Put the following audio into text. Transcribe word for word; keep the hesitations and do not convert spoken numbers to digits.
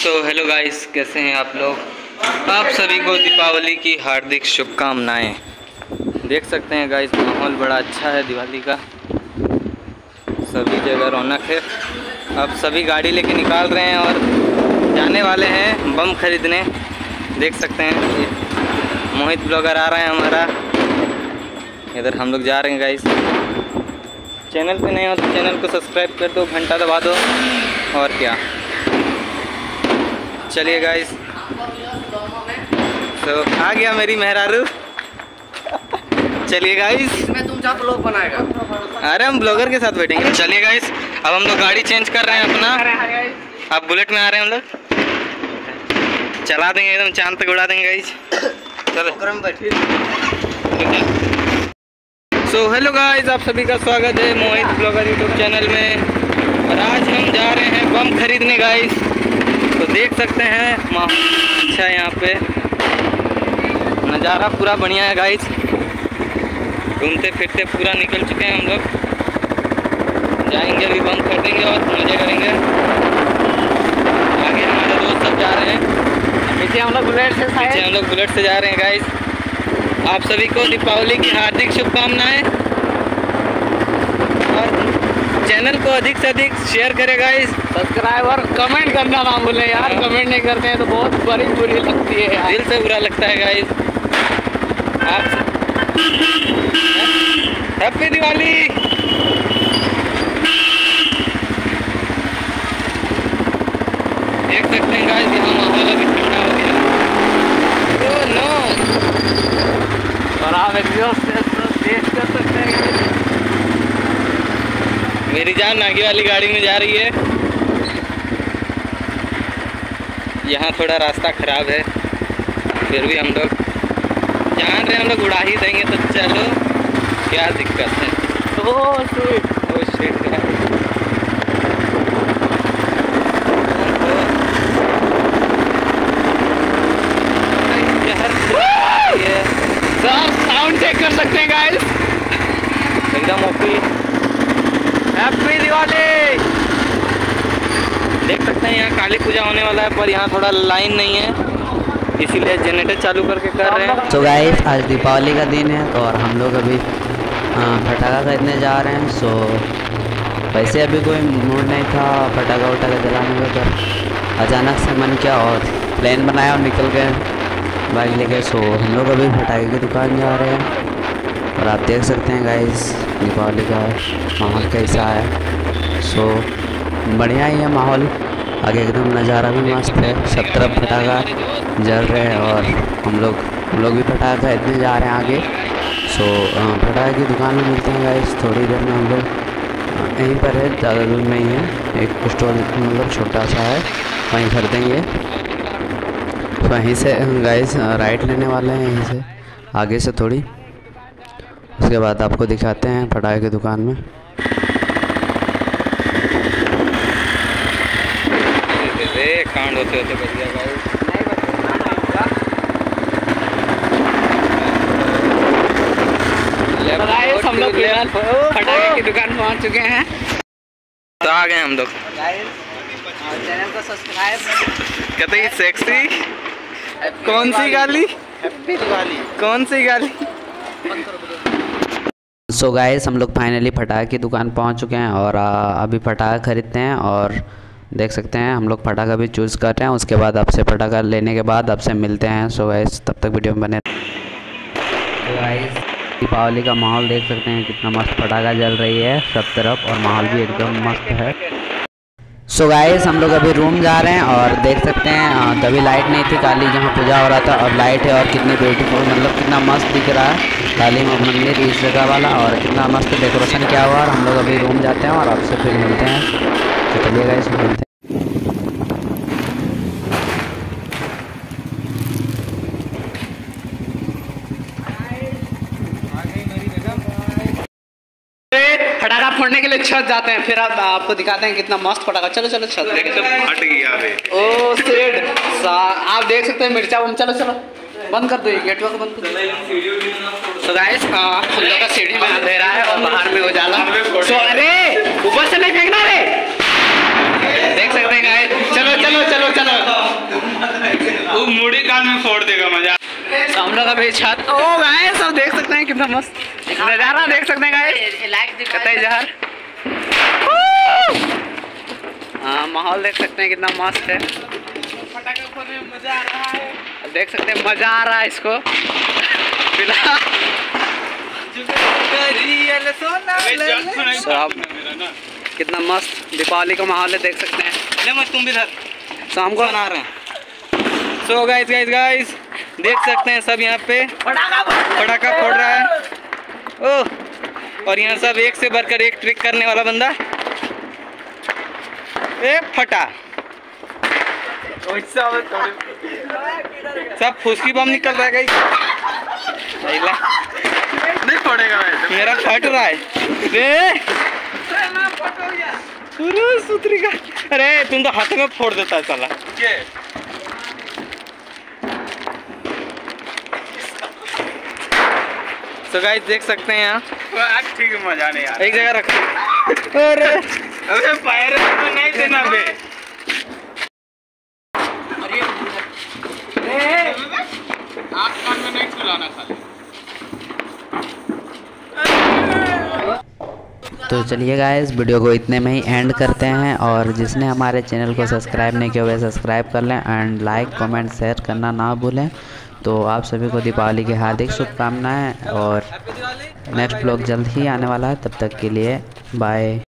So hello guys, कैसे हैं आप लोग। आप सभी को दीपावली की हार्दिक शुभकामनाएं। देख सकते हैं गाइस, माहौल बड़ा अच्छा है दिवाली का, सभी जगह रौनक है। अब सभी गाड़ी लेके निकाल रहे हैं और जाने वाले हैं बम खरीदने। देख सकते हैं मोहित ब्लॉगर आ रहा है हमारा, इधर हम लोग जा रहे हैं गाइस। चैनल पे नए हो तो चैनल को सब्सक्राइब कर दो, घंटा दबा दो और क्या। चलिए गाइस, तो आ गया मेरी मेहरारू। चलिए गाइस, इसमें तुम क्या ब्लॉग बनाएगा? अरे हम ब्लॉगर के साथ बैठेंगे। चलिए गाइस, अब हम लोग गाड़ी चेंज कर रहे हैं अपना। अब बुलेट में आ रहे हैं हम लोग, चला देंगे एकदम चांद तक उड़ा देंगे गाइस। चलो बैठिए। सो हेलो गाइस, आप सभी का स्वागत है मोहित ब्लॉगर यूट्यूब चैनल में। और आज हम जा रहे हैं बम खरीदने गाइस। तो देख सकते हैं माहौल अच्छा है, यहाँ पे नज़ारा पूरा बढ़िया है गाइस। घूमते फिरते पूरा निकल चुके हैं हम लोग, जाएंगे अभी बम खरीदेंगे और मज़े करेंगे। आगे हमारे दोस्त सब जा रहे हैं, पीछे हम लोग बुलेट से पीछे हम लोग बुलेट से जा रहे हैं गाइस। आप सभी को दीपावली की हार्दिक शुभकामनाएं और चैनल को अधिक से अधिक शेयर करें गाइस। सब्सक्राइब और कमेंट करना ना भूलें यार। कमेंट नहीं करते हैं तो बहुत बड़ी बुरी लगती है यार। दिल से बुरा लगता है गाइस। आप हैप्पी दिवाली। देख सकते हैं गाइस, यहाँ माहौल अभी ठंडा हो गया। ओह नो, और आप एग्जॉस्ट टेस्ट कर सकते हैं। मेरी जान आगे वाली गाड़ी में जा रही है। यहाँ थोड़ा रास्ता खराब है, फिर भी हम लोग जान रहे हैं हम लोग उड़ा ही देंगे। तो चलो, क्या दिक्कत है। Oh shit, oh shit guys. Sound check कर सकते हैं गाइस, एकदम ओपी। हैप्पी दिवाली। देख सकते हैं यहाँ काली पूजा होने वाला है, पर यहाँ थोड़ा लाइन नहीं है, इसीलिए जनरेटर चालू करके कर रहे हैं। तो गाइस, आज दीपावली का दिन है और हम लोग अभी पटाखा खरीदने जा रहे हैं। सो वैसे अभी कोई मूड नहीं था पटाखा वटाखा जलाने का, पर अचानक से मन किया और प्लान बनाया और निकल गए बाइक लेके। सो हम लोग अभी पटाखे की दुकान जा रहे हैं और आप देख सकते हैं गाइस दीपावली का माहौल कैसा है। सो बढ़िया ही है माहौल, आगे एकदम नज़ारा भी मस्त है, सब तरफ पटाखा जल रहे हैं और हम लोग हम लोग भी पटाखा खरीदने जा रहे हैं आगे। सो पटाखे की दुकान में मिलते हैं गाइस, थोड़ी देर में हम लोग यहीं पर है, ज़्यादा दूर नहीं है, एक स्टॉल मतलब छोटा सा है, वहीं खरीदेंगे। वहीं से गाइस राइट लेने वाले हैं, यहीं से आगे से थोड़ी, उसके बाद आपको दिखाते हैं पटाखे की दुकान में। कांड होते होते बच गया गाइस। हम लोग पटाखे की दुकान पहुंच चुके हैं, तो आ गए हम लोग। चैनल को सब्सक्राइब। कहते हैं सेक्सी। कौन सी गाली? हैप्पी दिवाली। कौन सी गाली? सो गाइस, हम लोग फाइनली पटाखे की दुकान पहुंच चुके हैं और आ, अभी पटाखा खरीदते हैं और देख सकते हैं हम लोग पटाखा भी चूज़ कर रहे हैं। उसके बाद आपसे पटाखा लेने के बाद आपसे मिलते हैं। सो गाइस, तब तक वीडियो में बने। तो गाइस, दीपावली का माहौल देख सकते हैं, कितना मस्त पटाखा जल रही है सब तरफ और माहौल भी एकदम मस्त है। सो गाइस, हम लोग अभी रूम जा रहे हैं और देख सकते हैं तभी लाइट नहीं थी काली जहाँ पूजा हो रहा था, और लाइट है और कितनी ब्यूटीफुल, मतलब कितना मस्त दिख रहा है काली मंदिर इस जगह वाला, और कितना मस्त डेकोरेशन किया हुआ है। और हम लोग अभी रूम जाते हैं और आपसे फिर मिलते हैं। तो चलिए गाइस, मिलते हैं। पटाखा फोड़ने के लिए छत जाते हैं, फिर आप, आपको दिखाते हैं कितना मस्त पटाखा। चलो चलो छत फट गया बे। ओ सेड, आप देख सकते हैं मिर्चा बम। चलो चलो बंद कर दो, ये गेट को बंद कर दो। तो गाइस, हम लोग का सीढ़ी में अंधेरा है और बाहर में उजाला। सो अरे ऊपर से नहीं फेंकना रे, देख सकते हैं गाइस। चलो चलो चलो चलो वो मुड़ी कान में फोड़ देगा मजा। तो हम लोग अभी छत ओ गाइस सब देख सकते हैं कितना मस्त नजारा देख सकते हैं गाइस कतई जहर। हाँ माहौल देख सकते हैं कितना मस्त है। पटाखा फोड़ने में मजा आ रहा है। देख सकते हैं मजा आ रहा है इसको फिलहाल। कितना मस्त दीपावली का माहौल है देख सकते हैं। ले मत तुम भी इधर शाम को बना रहे हैं। सो गाइस गाइस गाइस देख सकते हैं सब यहाँ पे पटाखा फोड़ रहा है। ओह और यहाँ सब एक से बढ़कर एक ट्रिक करने वाला बंदा। ए फटा सब फुसकी बम निकल रहा है गाइस। नहीं फोड़ेगा मेरा फट रहा है रे सूत्री का। अरे तुम तो हाथ में फोड़ देता है साला। तो गाइस देख सकते हैं यहाँ ठीक है मजा नहीं आ रहा। एक जगह रखो। अरे अबे फायर तो नहीं देना बे। आसमान में नहीं चलाना खाली। तो चलिए गाइस वीडियो को इतने में ही एंड करते हैं, और जिसने हमारे चैनल को सब्सक्राइब नहीं किया वह सब्सक्राइब कर लें एंड लाइक कमेंट शेयर करना ना भूलें। तो आप सभी को दीपावली की हार्दिक शुभकामनाएं, और नेक्स्ट ब्लॉग जल्द ही आने वाला है। तब तक के लिए बाय।